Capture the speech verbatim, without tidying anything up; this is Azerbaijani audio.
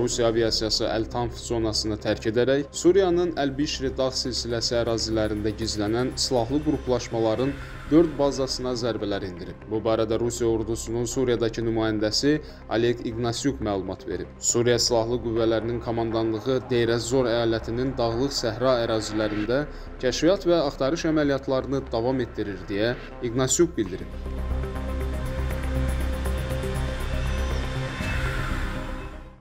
Rusiya aviasiyası Əl-Tanf zonasını tərk edərək Suriyanın Əl-Bişri dağ silsiləsi ərazilərində gizlənən silahlı qruplaşmaların dörd bazasına zərbələr endirib. Bu barədə Rusiya ordusunun Suriyadakı nümayəndəsi Oleg Ignasyuk məlumat verib. Suriya Silahlı Qüvvələrinin komandanlığı Deir ez-Zor əyalətinin dağlıq səhra ərazilərində kəşfiyyat və axtarış əməliyyatlarını davam etdirir deyə Ignasyuk bildirib.